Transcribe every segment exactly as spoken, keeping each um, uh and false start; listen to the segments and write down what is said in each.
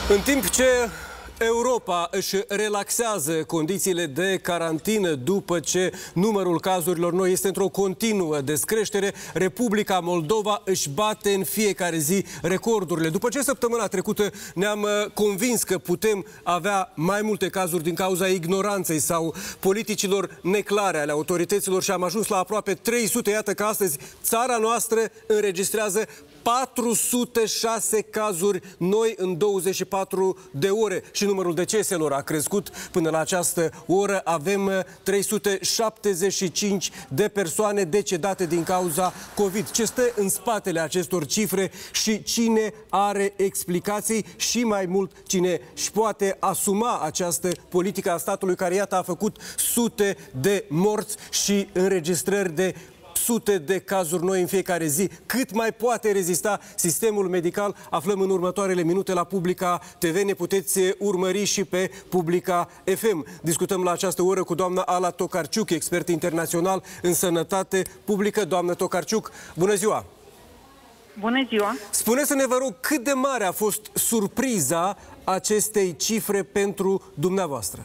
În timp ce Europa își relaxează condițiile de carantină după ce numărul cazurilor noi este într-o continuă descreștere, Republica Moldova își bate în fiecare zi recordurile. După ce săptămâna trecută ne-am convins că putem avea mai multe cazuri din cauza ignoranței sau politicilor neclare ale autorităților și am ajuns la aproape trei sute, iată că astăzi țara noastră înregistrează patru sute șase cazuri noi în douăzeci și patru de ore și numărul deceselor a crescut până la această oră. Avem trei sute șaptezeci și cinci de persoane decedate din cauza COVID. Ce stă în spatele acestor cifre și cine are explicații și mai mult cine își poate asuma această politică a statului care, iată, a făcut sute de morți și înregistrări de sute de cazuri noi în fiecare zi. Cât mai poate rezista sistemul medical? Aflăm în următoarele minute la Publica T V. Ne puteți urmări și pe Publica F M. Discutăm la această oră cu doamna Ala Tokarczuk, expert internațional în sănătate publică. Doamnă Tokarczuk, bună ziua! Bună ziua! Spuneți-ne, vă rog, cât de mare a fost surpriza acestei cifre pentru dumneavoastră?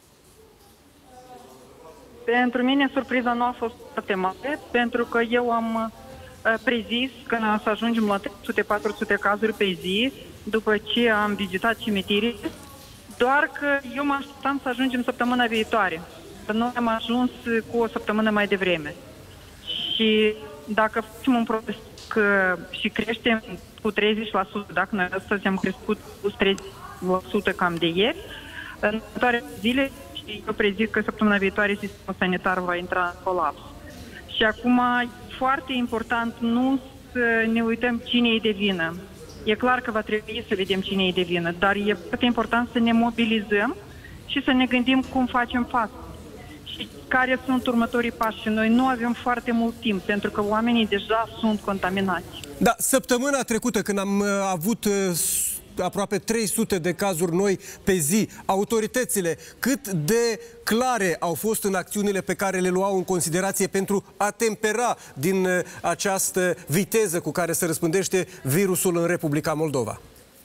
Pentru mine surpriza nu a fost foarte mare, pentru că eu am uh, prezis că să ajungem la trei sute patru sute cazuri pe zi, după ce am vizitat cimitirii, doar că eu mă așteptam să ajungem săptămâna viitoare. Noi am ajuns cu o săptămână mai devreme. Și dacă facem un progres și creștem cu treizeci la sută, dacă noi astăzi am crescut cu treizeci la sută cam de ieri, în următoarele zile, și eu prezic că săptămâna viitoare sistemul sanitar va intra în colaps. Și acum e foarte important nu să ne uităm cine e de vină. E clar că va trebui să vedem cine e de vină, dar e foarte important să ne mobilizăm și să ne gândim cum facem față. Și care sunt următorii pași. Și noi nu avem foarte mult timp, pentru că oamenii deja sunt contaminați. Da, săptămâna trecută, când am avut aproape trei sute de cazuri noi pe zi, autoritățile cât de clare au fost în acțiunile pe care le luau în considerație pentru a tempera din această viteză cu care se răspândește virusul în Republica Moldova?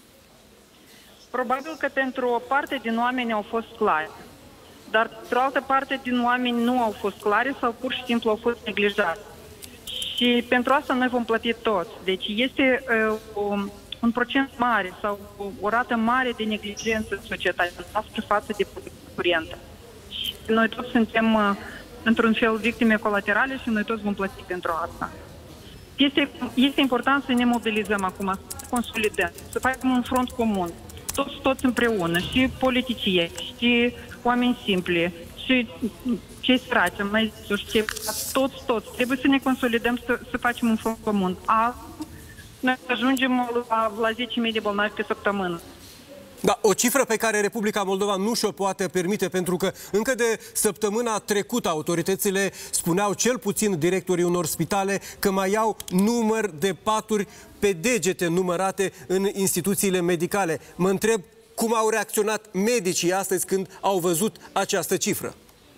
Probabil că pentru o parte din oameni au fost clare, dar pentru o altă parte din oameni nu au fost clare sau pur și simplu au fost neglijați. Și pentru asta noi vom plăti toți. Deci este uh, o un procent mare sau o rată mare de neglijență în societatea noastră față de curentă. Și noi toți suntem, într-un fel, victime colaterale și noi toți vom plăti pentru asta. Este, este important să ne mobilizăm acum, să consolidăm, să facem un front comun, toți, toți împreună, și politicieni, și oameni simpli, și cei săraci, mai zis, și toți, toți. Trebuie să ne consolidăm, să, să facem un front comun. Altfel, noi ajungem la, la zece mii de bolnavi pe săptămână. Da, o cifră pe care Republica Moldova nu și-o poate permite, pentru că încă de săptămâna trecută autoritățile spuneau, cel puțin directorii unor spitale, că mai au număr de paturi pe degete numărate în instituțiile medicale. Mă întreb cum au reacționat medicii astăzi când au văzut această cifră.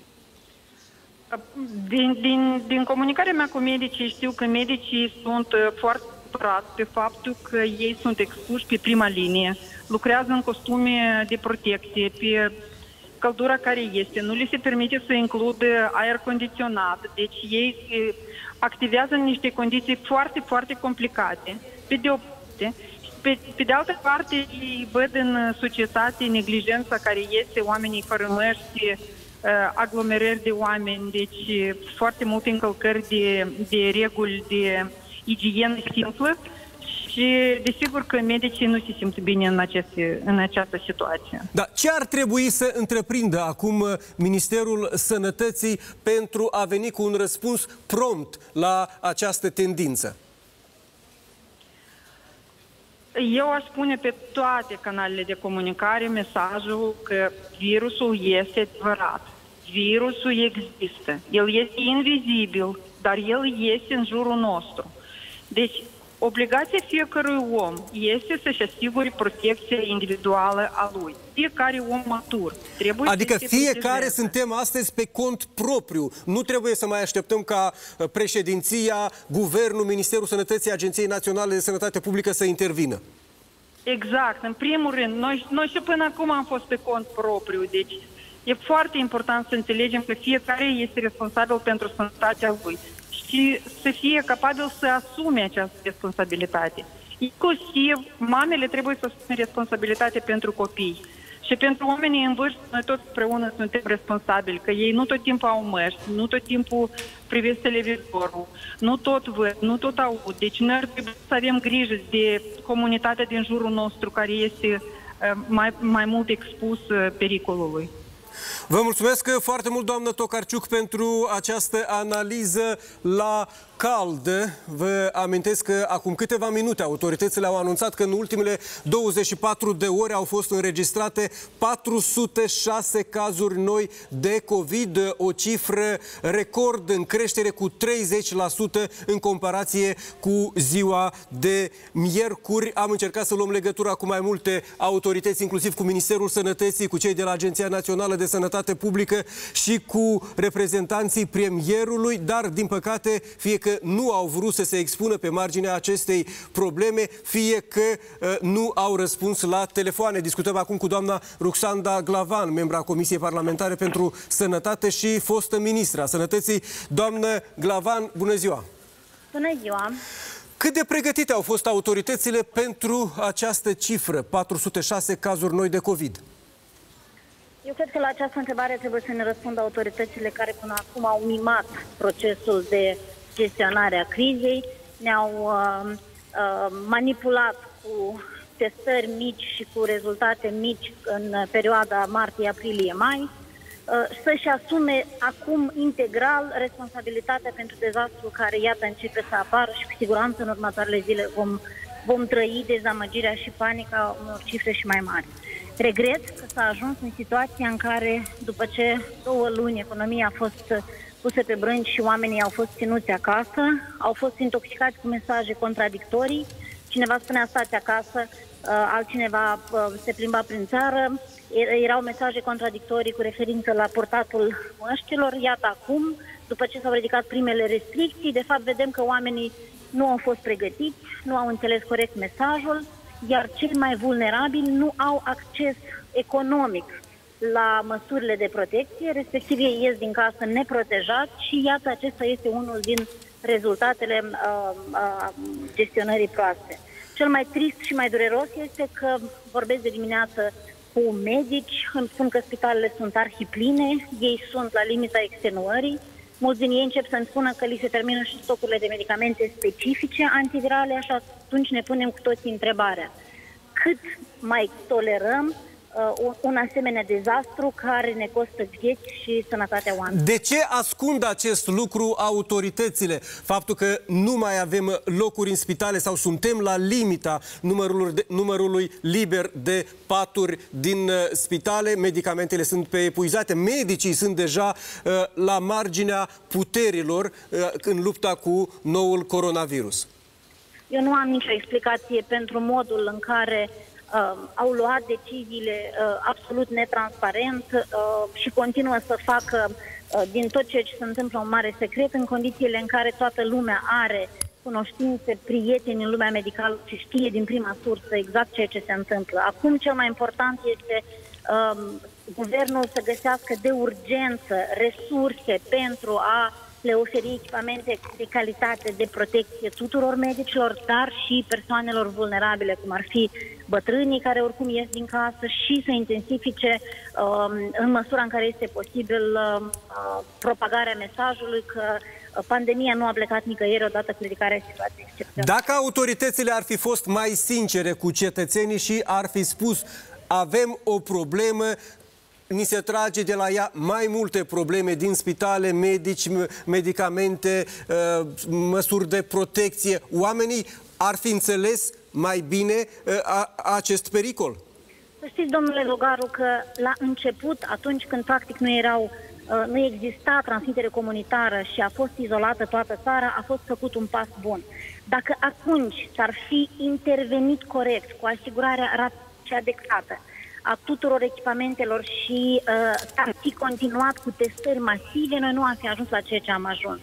Din, din, din comunicarea mea cu medicii știu că medicii sunt foarte pe faptul că ei sunt expuși pe prima linie, lucrează în costume de protecție, pe căldura care este, nu li se permite să includă aer condiționat, deci ei activează în niște condiții foarte, foarte complicate, pe de o parte. Pe, pe de altă parte, ei văd în societate neglijența care este, oamenii fără măști, aglomerări de oameni, deci foarte multe încălcări de, de reguli de igienă simplă și desigur că medicii nu se simt bine în, aceste, în această situație. Dar ce ar trebui să întreprindă acum Ministerul Sănătății pentru a veni cu un răspuns prompt la această tendință? Eu aș pune pe toate canalele de comunicare mesajul că virusul este adevărat. Virusul există. El este invizibil, dar el este în jurul nostru. Deci, obligația fiecărui om este să-și asigure protecția individuală a lui. Fiecare om matur. Trebuie adică să fiecare suntem astăzi pe cont propriu. Nu trebuie să mai așteptăm ca președinția, guvernul, Ministerul Sănătății, Agenției Naționale de Sănătate Publică să intervină. Exact. În primul rând, noi, noi și până acum am fost pe cont propriu, deci e foarte important să înțelegem că fiecare este responsabil pentru sănătatea lui și să fie capabil să asume această responsabilitate. Inclusiv, mamele trebuie să asume responsabilitate pentru copii. Și pentru oamenii în vârstă, noi toți împreună suntem responsabili, că ei nu tot timpul au măști, nu tot timpul privesc televizorul, nu tot văd, nu tot aud. Deci noi ar trebui să avem grijă de comunitatea din jurul nostru care este mai, mai mult expusă pericolului. Vă mulțumesc foarte mult, doamnă Tokarczuk, pentru această analiză la cald. Vă amintesc că acum câteva minute autoritățile au anunțat că în ultimele douăzeci și patru de ore au fost înregistrate patru sute șase cazuri noi de COVID, o cifră record în creștere cu treizeci la sută în comparație cu ziua de miercuri. Am încercat să luăm legătura cu mai multe autorități, inclusiv cu Ministerul Sănătății, cu cei de la Agenția Națională de Sănătate Publică și cu reprezentanții premierului, dar, din păcate, fie că nu au vrut să se expună pe marginea acestei probleme, fie că uh, nu au răspuns la telefoane. Discutăm acum cu doamna Ruxanda Glavan, membra Comisiei Parlamentare pentru Sănătate și fostă ministra Sănătății. Doamnă Glavan, bună ziua! Bună ziua! Cât de pregătite au fost autoritățile pentru această cifră, patru sute șase cazuri noi de COVID? Eu cred că la această întrebare trebuie să ne răspundă autoritățile care până acum au mimat procesul de gestionare a crizei, ne-au uh, uh, manipulat cu testări mici și cu rezultate mici în perioada martie-aprilie-mai, uh, să-și asume acum integral responsabilitatea pentru dezastru care, iată, începe să apară și cu siguranță în următoarele zile vom, vom trăi dezamăgirea și panica unor cifre și mai mari. Regret că s-a ajuns în situația în care, după ce două luni economia a fost puse pe brânci și oamenii au fost ținuți acasă, au fost intoxicați cu mesaje contradictorii. Cineva spunea stați acasă, altcineva se plimba prin țară. Erau mesaje contradictorii cu referință la purtatul măștilor. Iată acum, după ce s-au ridicat primele restricții, de fapt vedem că oamenii nu au fost pregătiți, nu au înțeles corect mesajul, iar cei mai vulnerabili nu au acces economic la măsurile de protecție, respectiv ei ies din casă neprotejați și iată, acesta este unul din rezultatele uh, uh, gestionării proaste. Cel mai trist și mai dureros este că vorbesc de dimineață cu medici, îmi spun că spitalele sunt arhipline, ei sunt la limita extenuării, mulți din ei încep să-mi spună că li se termină și stocurile de medicamente specifice antivirale, așa atunci ne punem cu toții întrebarea: cât mai tolerăm uh, un asemenea dezastru care ne costă vieți și sănătatea oamenilor? De ce ascund acest lucru autoritățile? Faptul că nu mai avem locuri în spitale sau suntem la limita numărului, de, numărului liber de paturi din uh, spitale, medicamentele sunt pe epuizate, medicii sunt deja uh, la marginea puterilor uh, în lupta cu noul coronavirus. Eu nu am nicio explicație pentru modul în care uh, au luat deciziile uh, absolut netransparent uh, și continuă să facă uh, din tot ceea ce se întâmplă un mare secret, în condițiile în care toată lumea are cunoștințe, prieteni în lumea medicală și știe din prima sursă exact ceea ce se întâmplă. Acum cel mai important este uh, guvernul să găsească de urgență resurse pentru a le oferi echipamente de calitate de protecție tuturor medicilor, dar și persoanelor vulnerabile, cum ar fi bătrânii care oricum ies din casă, și să intensifice um, în măsura în care este posibil uh, propagarea mesajului că pandemia nu a plecat nicăieri odată cu ridicarea situației excepționale. Dacă autoritățile ar fi fost mai sincere cu cetățenii și ar fi spus avem o problemă, ni se trage de la ea mai multe probleme din spitale, medici, medicamente, măsuri de protecție, oamenii ar fi înțeles mai bine acest pericol? Să știți, domnule Logaru, că la început, atunci când practic nu erau, nu exista transmitere comunitară și a fost izolată toată țara, a fost făcut un pas bun. Dacă atunci s-ar fi intervenit corect, cu asigurarea rapidă adecvată a tuturor echipamentelor și uh, ar fi continuat cu testări masive, noi nu am fi ajuns la ceea ce am ajuns.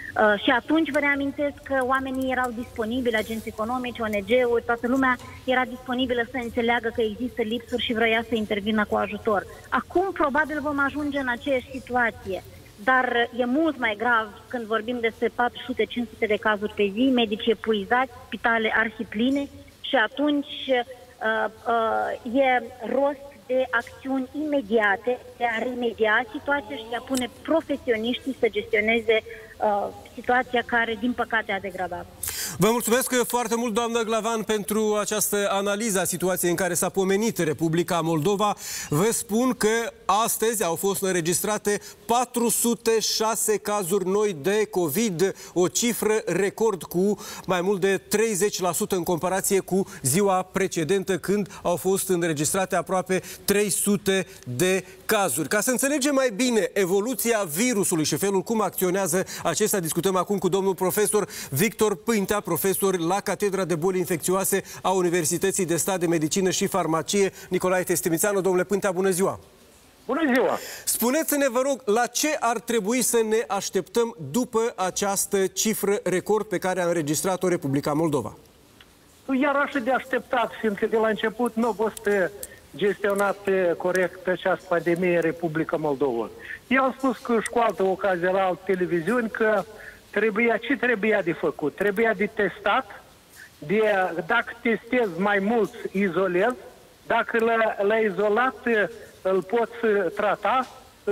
Uh, și atunci vă reamintesc că oamenii erau disponibili, agenți economici, O N G-uri, toată lumea era disponibilă să înțeleagă că există lipsuri și vrea să intervină cu ajutor. Acum probabil vom ajunge în aceeași situație, dar e mult mai grav când vorbim despre patru sute cinci sute de cazuri pe zi, medici epuizați, spitale arhipline și atunci uh, uh, e rost de acțiuni imediate, de a remedia situația și de a pune profesioniștii să gestioneze uh, situația care, din păcate, a degradat. Vă mulțumesc foarte mult, doamnă Glavan, pentru această analiză a situației în care s-a pomenit Republica Moldova. Vă spun că astăzi au fost înregistrate patru sute șase cazuri noi de COVID, o cifră record cu mai mult de treizeci la sută în comparație cu ziua precedentă, când au fost înregistrate aproape trei sute de cazuri. Ca să înțelegem mai bine evoluția virusului și felul cum acționează acesta, discutăm acum cu domnul profesor Victor Pântea, profesor la Catedra de Boli Infecțioase a Universității de Stat de Medicină și Farmacie Nicolae Testimițeanu. Domnule Pântea, bună ziua! Bună ziua! Spuneți-ne, vă rog, la ce ar trebui să ne așteptăm după această cifră record pe care a înregistrat-o Republica Moldova? Iar așa de așteptat, fiindcă de la început nu a fost gestionat corect această pandemie în Republica Moldova. Eu am spus că și cu altă ocazie la alte televiziuni că trebuia, ce trebuia de făcut? Trebuia de testat, de, dacă testezi mai mulți, izolezi, dacă l-ai izolat, îl poți trata.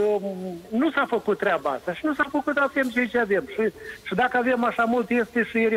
Nu s-a făcut treaba asta și nu s-a făcut, avem ceea ce avem. Și, și dacă avem așa mult, este și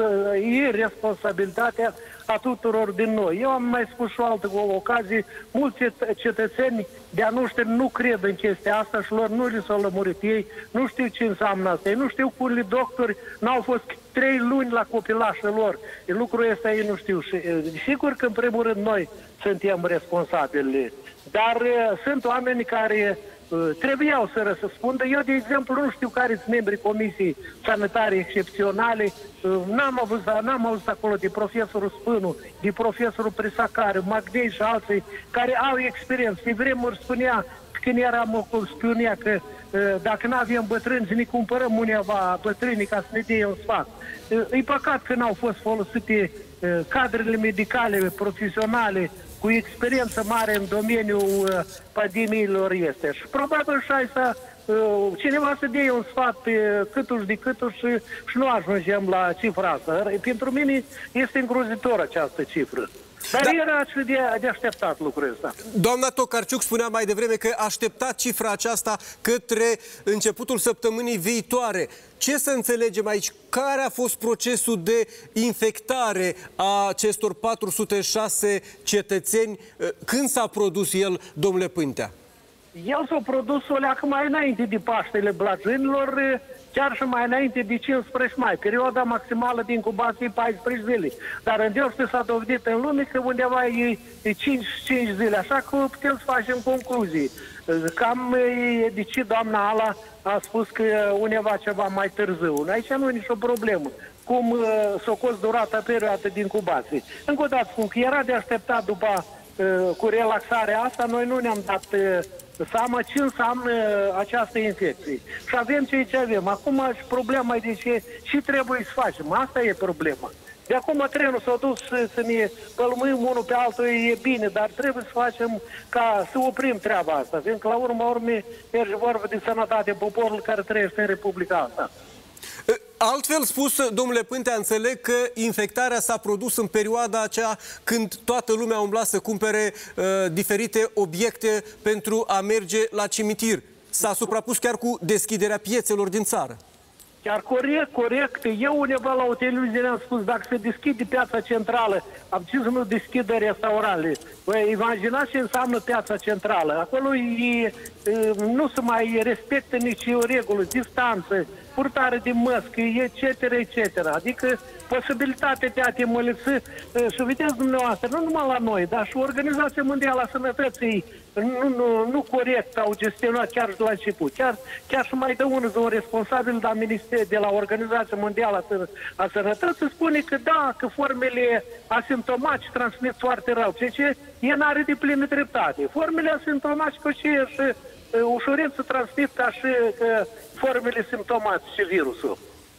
responsabilitatea a tuturor din noi. Eu am mai spus și o altă ocazie, mulți cetățeni de-a noștri nu cred în chestia asta și lor nu li s-au lămurit. Ei nu știu ce înseamnă asta. Ei nu știu cum li doctori n-au fost trei luni la copilașul lor. Lucrul ăsta ei nu știu. Și sigur că în primul rând noi suntem responsabili. Dar uh, sunt oameni care uh, trebuiau să răspundă. Eu, de exemplu, nu știu care sunt membrii Comisiei Sanitare Excepționale. Uh, n-am avut, n-am auzit acolo de profesorul Spânu, de profesorul Prisacare, Magdei și alții care au experiență. De vremuri spunea, când eram cu spionia, că uh, dacă nu avem bătrâni, ne cumpărăm uneva bătrâni ca să ne dea un sfat. Uh, e păcat că n-au fost folosite uh, cadrele medicale, profesionale, cu experiență mare în domeniul uh, pandemiilor este. Și probabil și asta, uh, cineva să dea un sfat pe câtuși de câtuși și, și nu ajungem la cifra asta. Pentru mine este îngrozitor această cifră. Dar da. Era și de, de așteptat lucrul ăsta. Doamna Tokarczuk spunea mai devreme că aștepta cifra aceasta către începutul săptămânii viitoare. Ce să înțelegem aici? Care a fost procesul de infectare a acestor patru sute șase cetățeni? Când s-a produs el, domnule Pântea? El s-a produs o leacă mai înainte de Paștele Blajinilor, chiar și mai înainte de cincisprezece mai. Perioada maximală de incubație paisprezece zile. Dar în Deospe s-a dovedit în lume că undeva e cinci, cinci zile. Așa că putem să facem concluzii. Cam de ce doamna Ala a spus că undeva ceva mai târziu. Aici nu e nicio problemă. Cum s-a fost durata perioada de incubație. Încă o dată spun că era de așteptat după cu relaxarea asta, noi nu ne-am dat seama ce înseamnă această infecție. Și avem ceea ce avem. Acum și problema e de ce și trebuie să facem. Asta e problema. De acum trenul s-a dus să, să ne pălmuim unul pe altul, e bine, dar trebuie să facem ca să oprim treaba asta. Fiindcă la urma urmei merge vorba de sănătatea poporului care trăiește în Republica asta. Altfel spus, domnule Pântea, înțeleg că infectarea s-a produs în perioada aceea când toată lumea umbla să cumpere uh, diferite obiecte pentru a merge la cimitir. S-a suprapus chiar cu deschiderea piețelor din țară. Chiar corect, corect. Eu undeva la o televiziune am spus, dacă se deschide piața centrală, am zis să nu deschidă restaurantele. Păi, imaginați ce înseamnă piața centrală. Acolo e, nu se mai respectă nici o regulă, distanță, purtare de măscă, et cetera, et cetera. Adică posibilitatea de a te mălipsi, să vedeți dumneavoastră, nu numai la noi, dar și Organizația Mondială a Sănătății nu, nu, nu corect au gestionat chiar de la început. Chiar, chiar și mai de unul de un responsabil de la, Minister, de la Organizația Mondială a Sănătății spune că da, că formele asimptomatice transmit foarte rău. Ceea ce e n-are de plină dreptate. Formele asimptomatice și ușurință transmit ca și că formele simptomatice virusul.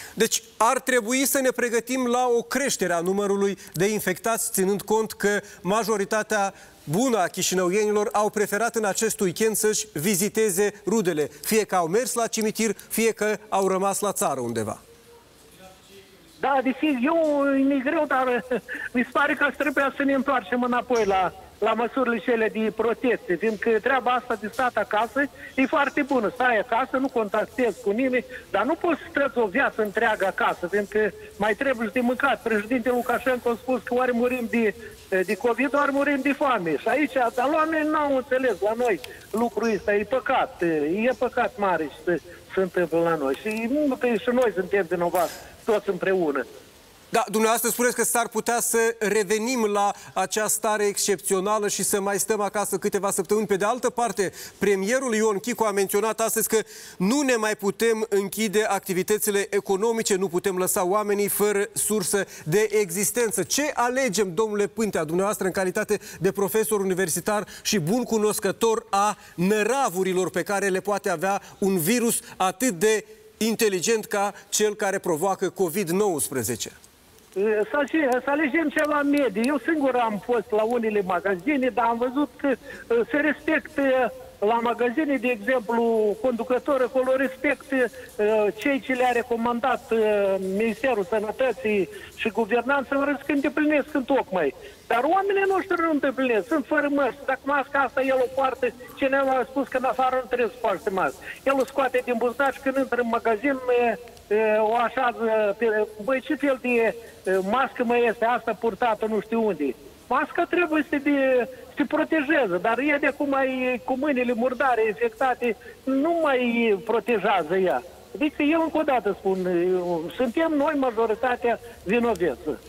Deci ar trebui să ne pregătim la o creștere a numărului de infectați, ținând cont că majoritatea bună a chișinăuienilor au preferat în acest weekend să-și viziteze rudele, fie că au mers la cimitir, fie că au rămas la țară undeva. Da, deci eu, mi-e greu, dar mi se pare că trebuie să ne întoarcem înapoi la, la măsurile cele de protecție, fiindcă treaba asta de stat acasă e foarte bună. Stai acasă, nu contactezi cu nimeni, dar nu poți să trăți o viață întreagă acasă, fiindcă mai trebuie și de mâncat. Președintele Lukashenko a spus că ori murim de, de COVID, ori murim de foame. Și aici, dar oamenii n-au înțeles la noi lucrul ăsta. E păcat, e păcat mare și se, se întâmplă la noi. Și, și noi suntem vinovați toți împreună. Da, dumneavoastră spuneți că s-ar putea să revenim la acea stare excepțională și să mai stăm acasă câteva săptămâni. Pe de altă parte, premierul Ion Chicu a menționat astăzi că nu ne mai putem închide activitățile economice, nu putem lăsa oamenii fără sursă de existență. Ce alegem, domnule Pântea, dumneavoastră în calitate de profesor universitar și bun cunoscător a năravurilor pe care le poate avea un virus atât de inteligent ca cel care provoacă COVID nouăsprezece? Să, să alegem ceva mediu. Eu singur am fost la unele magazine, dar am văzut că se respectă la magazine, de exemplu, conducător acolo respectă uh, cei ce le-a recomandat uh, Ministerul Sănătății și Guvernanță, să că îndeplinesc în tocmai. Dar oamenii noștri nu îndeplinesc, sunt fără măști. Dacă masca asta el o poartă, cineva a spus că în afară nu trebuie să poarte mască. El o scoate din buzunar și când intră în magazin, uh, o așează, băi, ce fel de uh, mască mai este asta purtată nu știu unde. Masca trebuie să te, să te protejeze, dar ea de acum mai, cu mâinile murdare, infectate, nu mai protejează ea. Deci eu încă o dată spun, suntem noi majoritatea vinoveță.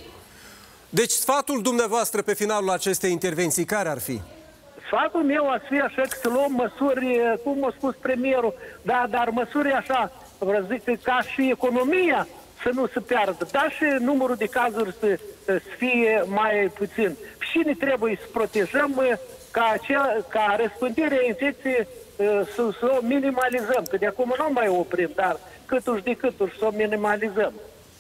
Deci sfatul dumneavoastră pe finalul acestei intervenții care ar fi? Sfatul meu ar fi așa că să luăm măsuri, cum a spus premierul, da, dar măsuri așa, vreau zic, ca și economia, să nu se piardă, dar și numărul de cazuri să, să fie mai puțin. Și ne trebuie să protejăm ca, acea, ca răspândirea infecției să, să o minimalizăm, că de acum nu mai oprim, dar câtuși de câtuși să o minimalizăm.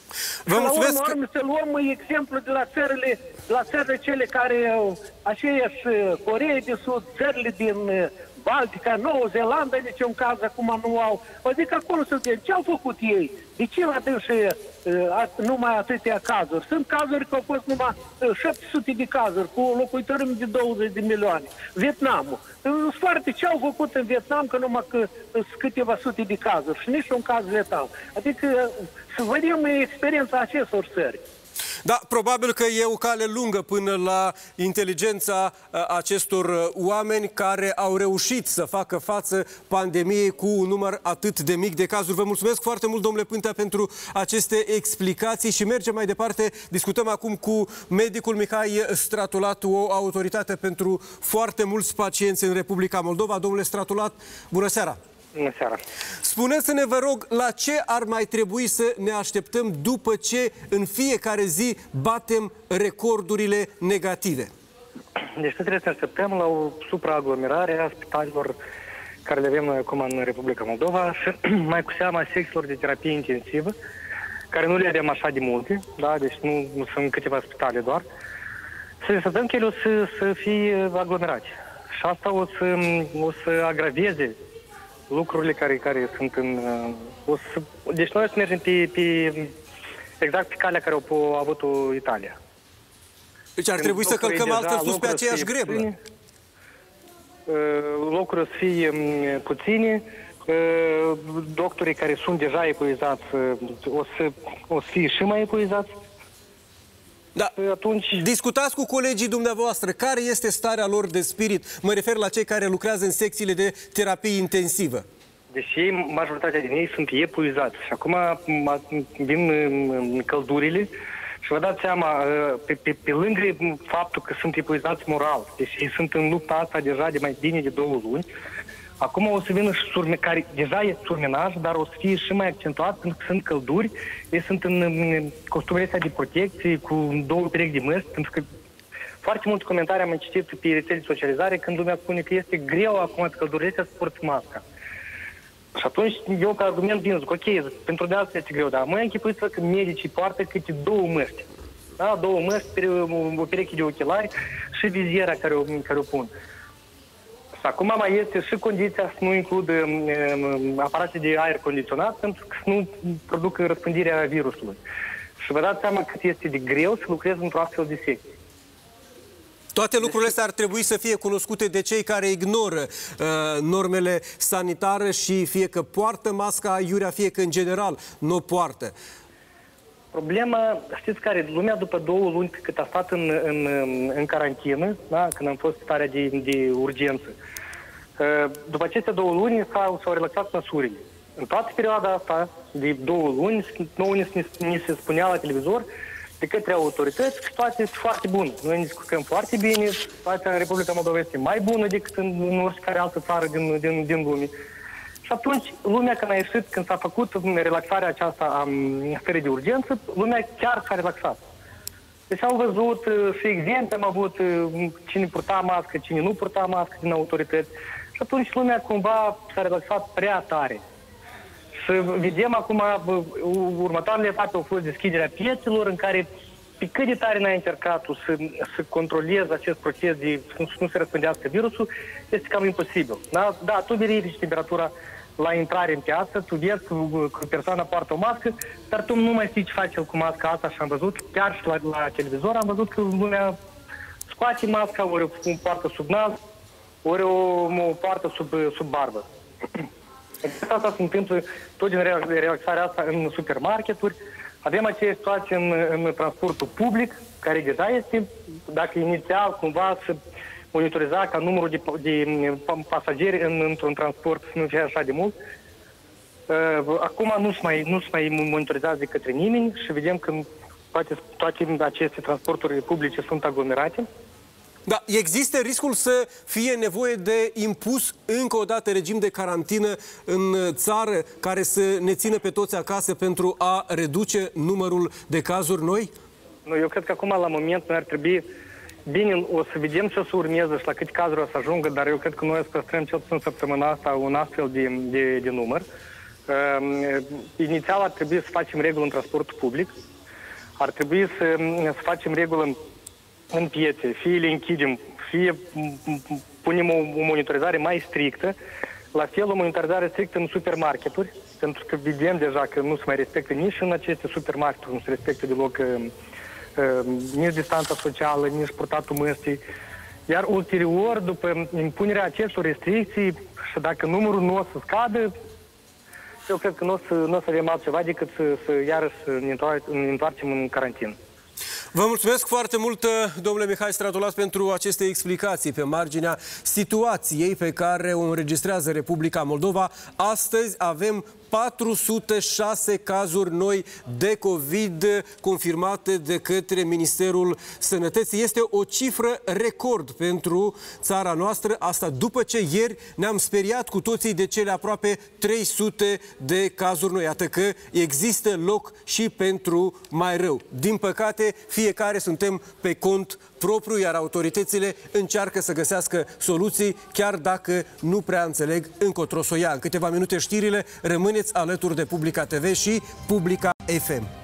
Vă mulțumesc! La urmă, să luăm exemplu de la țările, la țările cele care, aceeași Coreea de Sud, țările din Baltica, Noua Zeelandă, nici un caz acum nu au. Adică acolo suntem. Ce au făcut ei? De ce la dânsi uh, numai atâtea cazuri? Sunt cazuri că au fost numai uh, șapte sute de cazuri, cu locuitori de douăzeci de milioane. Vietnamul. Uh, foarte ce au făcut în Vietnam, că numai că uh, câteva sute de cazuri și nici un caz letal. Adică uh, să vedem experiența acestor țări. Da, probabil că e o cale lungă până la inteligența acestor oameni care au reușit să facă față pandemiei cu un număr atât de mic de cazuri. Vă mulțumesc foarte mult, domnule Pântea, pentru aceste explicații și mergem mai departe. Discutăm acum cu medicul Mihai Stratulat, o autoritate pentru foarte mulți pacienți în Republica Moldova. Domnule Stratulat, bună seara! Bună seara! Spuneți-ne, vă rog, la ce ar mai trebui să ne așteptăm după ce în fiecare zi batem recordurile negative? Deci trebuie să ne așteptăm la o supraaglomerare a spitalelor care le avem noi acum în Republica Moldova și mai cu seama secțiilor de terapie intensivă, care nu le avem așa de multe, da? Deci nu, nu sunt câteva spitale doar. Să ne așteptăm că ele o să, să fie aglomerate. Și asta o să, o să agraveze lucrurile care, care sunt în... O să, deci noi o să mergem pe, pe, exact pe calea care au avut-o Italia. Deci ar trebui să călcăm altfel sus pe aceeași greblă. Locuri o să fie puține, doctorii care sunt deja epuizați o să, o să fie și mai epuizați. Da. Atunci... Discutați cu colegii dumneavoastră. Care este starea lor de spirit? Mă refer la cei care lucrează în secțiile de terapie intensivă. Deși majoritatea din ei sunt epuizați. Și acum vin căldurile și vă dați seama, pe, pe, pe lângă faptul că sunt epuizați moral, deși ei sunt în lupta asta deja de mai bine de două luni, acum o să vină și surme, care deja e surmenaj, dar o să fie și mai accentuat, pentru că sunt călduri, ei sunt în, în costumele astea de protecție, cu două perechi de măști, pentru că foarte multe comentarii am citit pe rețele de socializare când lumea spune că este greu acum căldurile astea să porți masca. Și atunci eu ca argument vin, zic, ok, zic, pentru de asta este greu, dar mă închipuiți că medicii poartă câte două măști. Da? Două măști, o pereche de ochelari și viziera care o, care o pun. Și acum mai este și condiția să nu includă um, aparate de aer condiționat pentru că să nu producă răspândirea virusului. Și vă dați seama cât este de greu să lucrez într-o astfel de secție. Toate lucrurile astea ar trebui să fie cunoscute de cei care ignoră uh, normele sanitare și fie că poartă masca aiurea, fie că în general nu o poartă. Problema, știți care, lumea după două luni cât a stat în, în, în carantină, da, când am fost starea de, de urgență, uh, după aceste două luni s-au, s-au relaxat măsurile. În toată perioada asta, de două luni, nouă ni, ni se spunea la televizor de către autorități că situația este foarte bună. Noi ne descurcăm foarte bine, situația în Republica Moldova este mai bună decât în, în oricare altă țară din, din, din lume. Și atunci, lumea când a ieșit, când s-a făcut relaxarea aceasta a stării de urgență, lumea chiar s-a relaxat. Deci au văzut și exemple, am avut cine purta mască, cine nu purta mască din autorități. Și atunci lumea cumva s-a relaxat prea tare. Și vedem acum, următoarele etape au fost deschiderea piețelor, în care pe cât de tare n-ai încercat să, să controlezi acest proces de să nu se răspândească virusul, este cam imposibil. Da, da, tu verifici temperatura la intrare în piață, tu vezi că persoana poartă o mască, dar tu nu mai știi ce face cu masca asta și am văzut, chiar și la, la televizor, am văzut că lumea scoate masca, ori o poartă sub nas, ori o, o poartă sub, sub barbă. Asta se întâmplă tot din relaxarea asta în supermarketuri. Avem aceeași situație în, în transportul public, care deja este, dacă inițial cumva să monitoriza ca numărul de, de pasageri în, într-un transport să nu fie așa de mult. Acum nu se mai, nu se mai monitorizează de către nimeni și vedem că toate, toate aceste transporturi publice sunt aglomerate. Da, există riscul să fie nevoie de impus încă o dată regim de carantină în țară care să ne țină pe toți acasă pentru a reduce numărul de cazuri noi? Nu, eu cred că acum la moment noi ar trebui, bine, o să vedem ce o să urmeze și la câte cazuri o să ajungă, dar eu cred că noi o să păstrăm cel puțin săptămâna asta un astfel de, de, de număr. Uh, inițial ar trebui să facem regulă în transportul public, ar trebui să, să facem regulă în în piețe, fie le închidem, fie punem o, o monitorizare mai strictă, la fel o monitorizare strictă în supermarketuri, pentru că vedem deja că nu se mai respectă nici în aceste supermarketuri, nu se respectă deloc uh, uh, nici distanța socială, nici purtatul măștii. Iar ulterior, după impunerea acestor restricții și dacă numărul nu o să scadă, eu cred că nu o să, nu o să avem altceva decât să, să iarăși ne întoarcem în carantină. Vă mulțumesc foarte mult, domnule Mihai Stratulas, pentru aceste explicații pe marginea situației pe care o înregistrează Republica Moldova. Astăzi avem patru sute șase cazuri noi de COVID confirmate de către Ministerul Sănătății. Este o cifră record pentru țara noastră. Asta după ce ieri ne-am speriat cu toții de cele aproape trei sute de cazuri noi. Iată că există loc și pentru mai rău. Din păcate, fiecare suntem pe cont propriu, iar autoritățile încearcă să găsească soluții, chiar dacă nu prea înțeleg încotro să o ia. În câteva minute știrile, rămâneți alături de Publica T V și Publica F M.